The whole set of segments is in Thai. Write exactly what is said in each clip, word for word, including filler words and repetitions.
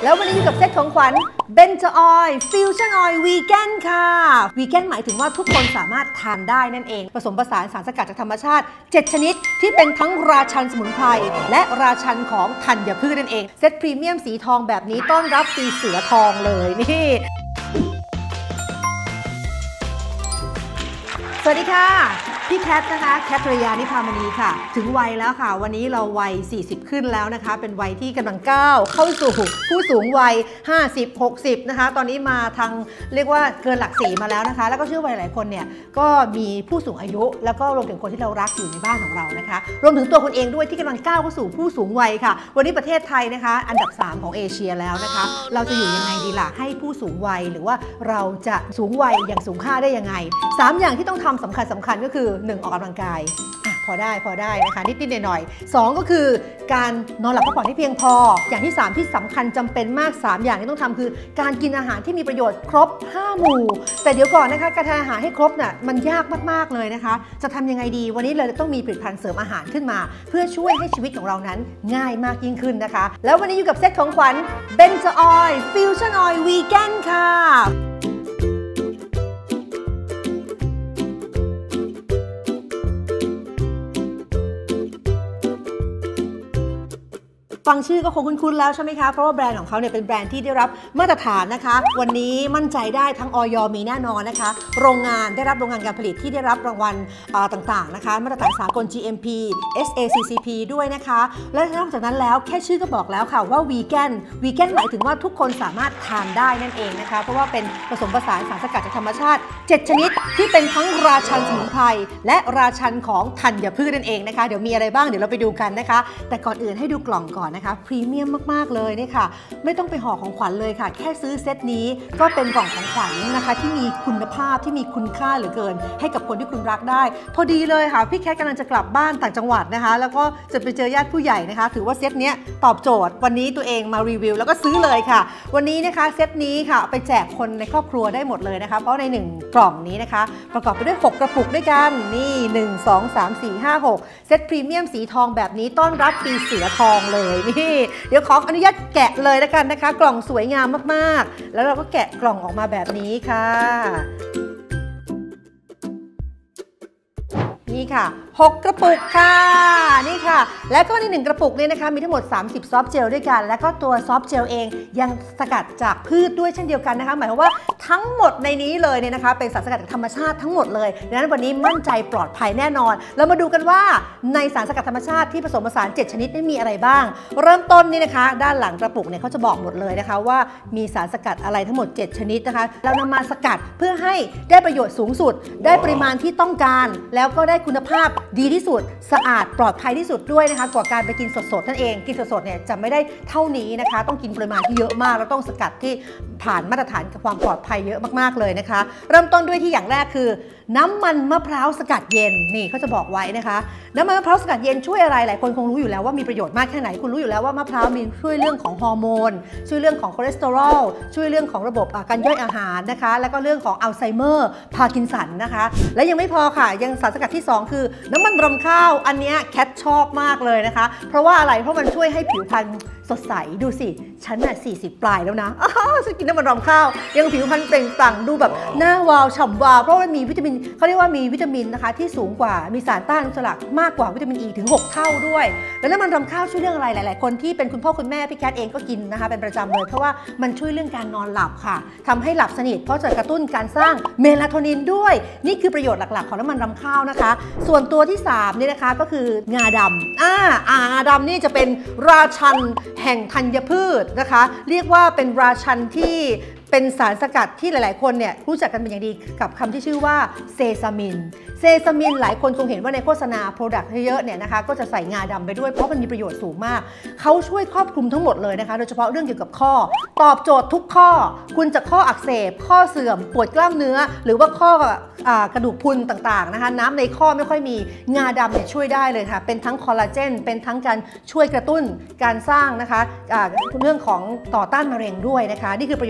แล้ววันนี้อยู่กับเซตของขวัญเบนจออยล์ฟิวชั่นออยล์วีแกนค่ะวีแกนหมายถึงว่าทุกคนสามารถทานได้นั่นเองผสมผสานสารสกัดจากธรรมชาติเจ็ดชนิดที่เป็นทั้งราชันสมุนไพรและราชันของธัญพืชนั่นเองเซตพรีเมียมสีทองแบบนี้ต้อนรับปีเสือทองเลยนี่สวัสดีค่ะพี่แคทนะคะแคทริยานิพามณีค่ะถึงวัยแล้วค่ะวันนี้เราวัยสี่สิบขึ้นแล้วนะคะเป็นวัยที่กำลังก้าวเข้าสู่ผู้สูงวัยห้าสิบ หกสิบนะคะตอนนี้มาทางเรียกว่าเกินหลักสี่มาแล้วนะคะแล้วก็เชื่อว่าหลายคนเนี่ยก็มีผู้สูงอายุแล้วก็รวมถึงคนที่เรารักอยู่ในบ้านของเรานะคะรวมถึงตัวคนเองด้วยที่กำลังก้าวเข้าสู่ผู้สูงวัยค่ะวันนี้ประเทศไทยนะคะอันดับสามของเอเชียแล้วนะคะเราจะอยู่ยังไงดีล่ะให้ผู้สูงวัยหรือว่าเราจะสูงวัยอย่างสูงค่าได้ยังไงสามอย่างที่ต้องทำสำคัญสำคัญก็คือหนึ่งออกกำลังกายพอได้พอได้นะคะนิดๆหน่อยๆสองก็คือการนอนหลับพักผ่อนให้เพียงพออย่างที่สามที่สำคัญจำเป็นมากสามอย่างที่ต้องทำคือการกินอาหารที่มีประโยชน์ครบห้าหมู่แต่เดี๋ยวก่อนนะคะการทานอาหารให้ครบน่ะมันยากมากๆเลยนะคะจะทำยังไงดีวันนี้เราต้องมีผลิตภัณฑ์เสริมอาหารขึ้นมาเพื่อช่วยให้ชีวิตของเรานั้นง่ายมากยิ่งขึ้นนะคะแล้ววันนี้อยู่กับเซตของขวัญเบนจออยล์ฟิวชั่นออยล์วีแกนค่ะฟังชื่อก็คงคุ้นๆแล้วใช่ไหมคะเพราะว่าแบรนด์ของเขาเนี่ยเป็นแบรนด์ที่ได้รับมาตรฐานนะคะวันนี้มั่นใจได้ทั้งอย.มีแน่นอนนะคะโรงงานได้รับโรงงานการผลิตที่ได้รับรางวัลต่างๆนะคะมาตรฐานสากล จี เอ็ม พี เอส เอ ซี ซี พี ด้วยนะคะและนอกจากนั้นแล้วแค่ชื่อก็บอกแล้วค่ะว่าวีแกนวีแกนหมายถึงว่าทุกคนสามารถทานได้นั่นเองนะคะเพราะว่าเป็นผสมผสานสารสกัดจากธรรมชาติเจ็ดชนิดที่เป็นทั้งราชันสมุนไพรและราชันของธัญพืชนั่นเองนะคะเดี๋ยวมีอะไรบ้างเดี๋ยวเราไปดูกันนะคะแต่ก่อนอื่นให้ดูกล่องก่อนนะคะพรีเมียมมากๆเลยนี่ค่ะไม่ต้องไปห่อของขวัญเลยค่ะแค่ซื้อเซตนี้ก็เป็นกล่องของขวัญนะคะที่มีคุณภาพที่มีคุณค่าเหลือเกินให้กับคนที่คุณรักได้พอดีเลยค่ะพี่แคทกำลังจะกลับบ้านต่างจังหวัดนะคะแล้วก็จะไปเจอญาติผู้ใหญ่นะคะถือว่าเซตนี้ตอบโจทย์วันนี้ตัวเองมารีวิวแล้วก็ซื้อเลยค่ะวันนี้นะคะเซตนี้ค่ะไปแจกคนในครอบครัวได้หมดเลยนะคะเพราะในหนึ่งกล่องนี้นะคะประกอบไปด้วยหกกระปุกด้วยกันนี่หนึ่ง สอง สาม สี่ ห้า หกเซตพรีเมียมสีทองแบบนี้ต้อนรับปีเสือทองเลยนี่เดี๋ยวขออนุญาตแกะเลยแล้วกันนะคะกล่องสวยงามมากๆแล้วเราก็แกะกล่องออกมาแบบนี้ค่ะนี่ค่ะหกกระปุกค่ะนี่ค่ะแล้วก็ในหนึ่งกระปุกนี้นะคะมีทั้งหมดสามสิบซอฟต์เจลด้วยกันแล้วก็ตัวซอฟต์เจลเองยังสกัดจากพืชด้วยเช่นเดียวกันนะคะหมายความว่าทั้งหมดในนี้เลยเนี่ยนะคะเป็นสารสกัดจากธรรมชาติทั้งหมดเลยดังนั้นวันนี้มั่นใจปลอดภัยแน่นอนเรามาดูกันว่าในสารสกัดธรรมชาติที่ผสมผสานเจ็ดชนิดนี้มีอะไรบ้างเริ่มต้นนี่นะคะด้านหลังกระปุกเนี่ยเขาจะบอกหมดเลยนะคะว่ามีสารสกัดอะไรทั้งหมดเจ็ดชนิดนะคะเรานำมาสกัดเพื่อให้ได้ประโยชน์สูงสุดได้ปริมาณที่ต้องการแล้วก็ได้คุณภาพดีที่สุดสะอาดปลอดภัยที่สุดด้วยนะคะกว่าการไปกินสดๆนั่นเองกินสดๆเนี่ยจะไม่ได้เท่านี้นะคะต้องกินปริมาณที่เยอะมากแล้วต้องสกัดที่ผ่านมาตรฐานความปลอดภัยเยอะมากๆเลยนะคะเริ่มต้นด้วยที่อย่างแรกคือน้ำมันมะพร้าวสกัดเย็นนี่เขาจะบอกไว้นะคะน้ำมันมะพร้าวสกัดเย็นช่วยอะไรหลายคนคงรู้อยู่แล้วว่ามีประโยชน์มากแค่ไหนคุณรู้อยู่แล้วว่ามะพร้าวมีช่วยเรื่องของฮอร์โมนช่วยเรื่องของคอเลสเตอรอลช่วยเรื่องของระบบการย่อยอาหารนะคะแล้วก็เรื่องของอัลไซเมอร์พาร์กินสันนะคะและยังไม่พอค่ะยังสารสกัดที่สองคือน้ำมันรำข้าวอันนี้แคทชอบมากเลยนะคะเพราะว่าอะไรเพราะมันช่วยให้ผิวพรรณสดใสดูสิฉันน่ะสี่สิบปลายแล้วนะอ้าวฉันกินน้ำมันรำข้าวยังผิวพรรณเปล่งปลั่งดูแบบหน้าวาวฉ่ำวาวเพราะมันมีวิตามินเขาเรียกว่ามีวิตามินนะคะที่สูงกว่ามีสารต้านอนุมูลอิสระมากกว่าวิตามินอีถึงหกเท่าด้วยแล้วน้ำมันรำข้าวช่วยเรื่องอะไรหลายๆคนที่เป็นคุณพ่อคุณแม่พี่แคทเองก็กินนะคะเป็นประจำเลยเพราะว่ามันช่วยเรื่องการนอนหลับค่ะทำให้หลับสนิทเพราะจะกระตุ้นการสร้างเมลาโทนินด้วยนี่คือประโยชน์หลักๆของน้ำมันรำข้าวนะคะส่วนตัวที่สามนี่นะคะก็คืองาดำอ่างาดำนี่จะเป็นราชันแห่งธัญพืชนะคะเรียกว่าเป็นราชันที่เป็นสารสกัดที่หลายๆคนเนี่ยรู้จักกันเป็นอย่างดีกับคำที่ชื่อว่าเซซามินเซซามินหลายคนคงเห็นว่าในโฆษณาโปรดักต์เยอะๆเนี่ยนะคะก็จะใส่งาดำไปด้วยเพราะมันมีประโยชน์สูงมากเขาช่วยครอบคลุมทั้งหมดเลยนะคะโดยเฉพาะเรื่องเกี่ยวกับข้อตอบโจทย์ทุกข้อคุณจะข้ออักเสบข้อเสื่อมปวดกล้ามเนื้อหรือว่าข้อกระดูกพรุนต่างๆนะคะน้ำในข้อไม่ค่อยมีงาดำเนี่ยช่วยได้เลยค่ะเป็นทั้งคอลลาเจนเป็นทั้งการช่วยกระตุ้นการสร้างนะคะเรื่องของต่อต้านมะเร็งด้วยนะคะนี่คือประโยชน์ของงา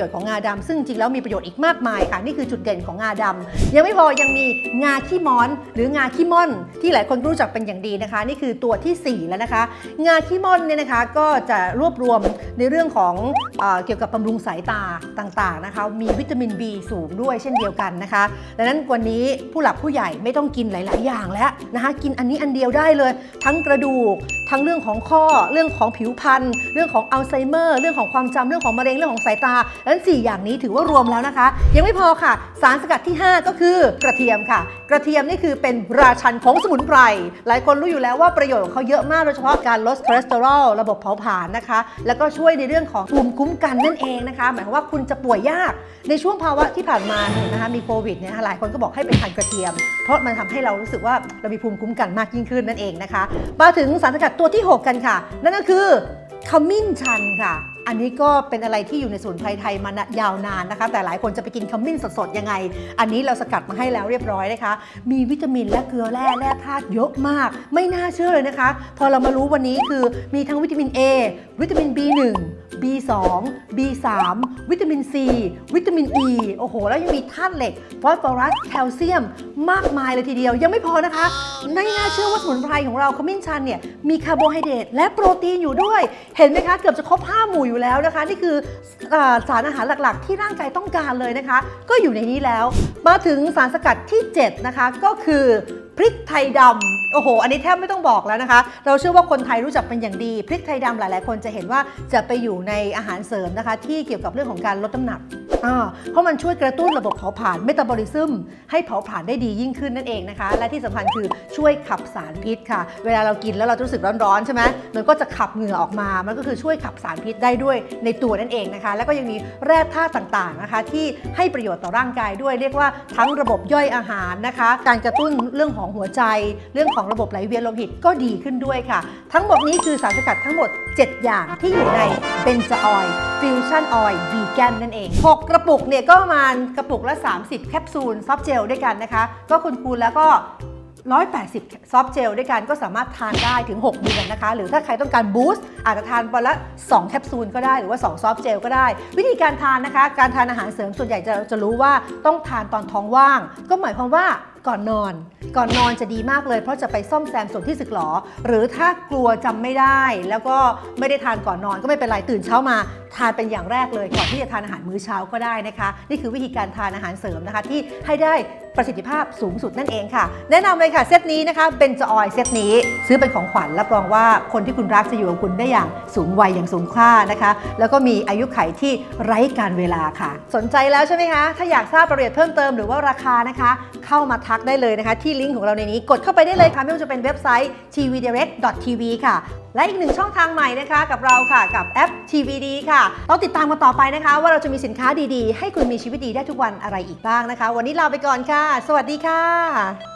ดำซึ่งจริงแล้วมีประโยชน์อีกมากมายค่ะนี่คือจุดเด่นของงาดำยังไม่พอยังมีงาขี้ม้อนหรืองาขี้ม่อนที่หลายคนรู้จักเป็นอย่างดีนะคะนี่คือตัวที่สี่แล้วนะคะงาขี้ม่อนเนี่ยนะคะก็จะรวบรวมในเรื่องของเอ่อเกี่ยวกับบำรุงสายตาต่างๆนะคะมีวิตามิน บี สูงด้วยเช่นเดียวกันนะคะดังนั้นวันนี้ผู้หลักผู้ใหญ่ไม่ต้องกินหลายๆอย่างแล้วนะคะกินอันนี้อันเดียวได้เลยทั้งกระดูกทั้งเรื่องของข้อเรื่องของผิวพรรณเรื่องของอัลไซเมอร์เรื่องของความจำเรื่องของมะเร็งเรื่องของสายตาดังนั้นสี่อย่างนี้ถือว่ารวมแล้วนะคะยังไม่พอค่ะสารสกัดที่ห้าก็คือกระเทียมค่ะกระเทียมนี่คือเป็นราชันของสมุนไพรหลายคนรู้อยู่แล้วว่าประโยชน์ของเขาเยอะมากโดยเฉพาะการลดคอเลสเตอรอลระบบเผาผลาญนะคะแล้วก็ช่วยในเรื่องของภูมิคุ้มกันนั่นเองนะคะหมายความว่าคุณจะป่วยยากในช่วงภาวะที่ผ่านมาเนี่ยนะคะมีโควิดเนี่ยหลายคนก็บอกให้ไปทานกระเทียมเพราะมันทำให้เรารู้สึกว่าเรามีภูมิคุ้มกันมากยิ่งขึ้นนั่นเองนะคะมาถึงสารสกัดตัวที่หกกันค่ะนั่นก็คือขมิ้นชันค่ะอันนี้ก็เป็นอะไรที่อยู่ในสมุนไพรไทยมายาวนานนะคะแต่หลายคนจะไปกินขมิ้นสดๆยังไงอันนี้เราสกัดมาให้แล้วเรียบร้อยนะคะมีวิตามินและเกลือแร่แร่ธาตุเยอะมากไม่น่าเชื่อเลยนะคะพอเรามารู้วันนี้คือมีทั้งวิตามิน A วิตามิน บี หนึ่ง บี สอง บี สาม วิตามิน C วิตามิน E โอ้โหแล้วยังมีธาตุเหล็กฟอสฟอรัสแคลเซียมมากมายเลยทีเดียวยังไม่พอนะคะไม่น่าเชื่อว่าสมุนไพรของเราขมิ้นชันเนี่ยมีคาร์โบไฮเดรตและโปรตีนอยู่ด้วยเห็นไหมคะเกือบจะครบห้าหมู่อยู่แล้วนะคะนี่คือสารอาหารหลักๆที่ร่างกายต้องการเลยนะคะก็อยู่ในนี้แล้วมาถึงสารสกัดที่เจ็ดนะคะก็คือพริกไทยดำโอ้โหอันนี้แทบไม่ต้องบอกแล้วนะคะเราเชื่อว่าคนไทยรู้จักเป็นอย่างดีพริกไทยดำหลายๆคนจะเห็นว่าจะไปอยู่ในอาหารเสริมนะคะที่เกี่ยวกับเรื่องของการลดน้ำหนักเพราะมันช่วยกระตุ้นระบบเผาผลาญเมตาบอลิซึมให้เผาผลาญได้ดียิ่งขึ้นนั่นเองนะคะและที่สำคัญคือช่วยขับสารพิษค่ะเวลาเรากินแล้วเรารู้สึกร้อนๆใช่ไหมมันก็จะขับเหงื่อออกมามันก็คือช่วยขับสารพิษได้ด้วยในตัวนั่นเองนะคะแล้วก็ยังมีแร่ธาตุต่างๆนะคะที่ให้ประโยชน์ต่อร่างกายด้วยเรียกว่าทั้งระบบย่อยอาหารนะคะการกระตุ้นเรื่องของหัวใจเรื่องของระบบไหลเวียนโลหิตก็ดีขึ้นด้วยค่ะทั้งหมดนี้คือสารสกัดทั้งหมดเจ็ดอย่างที่อยู่ในเบนจาออยล์ฟิวชั่นออยล์วีแกนนั่นเองหกกระปุกเนี่ยก็ประมาณกระปุกละสามสิบแคปซูลซอฟต์เจลด้วยกันนะคะก็คูณๆแล้วก็หนึ่งร้อยแปดสิบซอฟต์เจลด้วยกันก็สามารถทานได้ถึงหกเดือนนะคะหรือถ้าใครต้องการบูสต์อาจจะทานวันละสองแคปซูลก็ได้หรือว่าสองซอฟต์เจลก็ได้วิธีการทานนะคะการทานอาหารเสริมส่วนใหญ่จะจะรู้ว่าต้องทานตอนท้องว่างก็หมายความว่าก่อนนอนก่อนนอนจะดีมากเลยเพราะจะไปซ่อมแซมส่วนที่สึกหรอหรือถ้ากลัวจำไม่ได้แล้วก็ไม่ได้ทานก่อนนอนก็ไม่เป็นไรตื่นเช้ามาทานเป็นอย่างแรกเลยก่อนที่จะทานอาหารมื้อเช้าก็ได้นะคะนี่คือวิธีการทานอาหารเสริมนะคะที่ให้ได้ประสิทธิภาพสูงสุดนั่นเองค่ะแนะนำเลยค่ะเซตนี้นะคะเบนจาออยล์เซตนี้ซื้อเป็นของขวัญรับรองว่าคนที่คุณรักจะอยู่กับคุณได้อย่างสูงวัยอย่างสูงค่านะคะแล้วก็มีอายุขัยที่ไร้การเวลาค่ะสนใจแล้วใช่ไหมคะถ้าอยากทราบรายละเอียดเพิ่มเติมหรือว่าราคานะคะเข้ามาทักได้เลยนะคะที่ลิงก์ของเราในนี้กดเข้าไปได้เลยค่ะไม่ว่าจะเป็นเว็บไซต์ ที วี ดี ไดเรกต์ ดอท ที วี ค่ะและอีกหนึ่งช่องทางใหม่นะคะกับเราค่ะกับแอป ที วี ดี ค่ะต้องติดตามกันต่อไปนะคะว่าเราจะมีสินค้าดีๆให้คุณมีชีวิตดีได้ทุกวันอะไรอีกบ้างนะคะวันนี้ลาไปก่อนค่ะสวัสดีค่ะ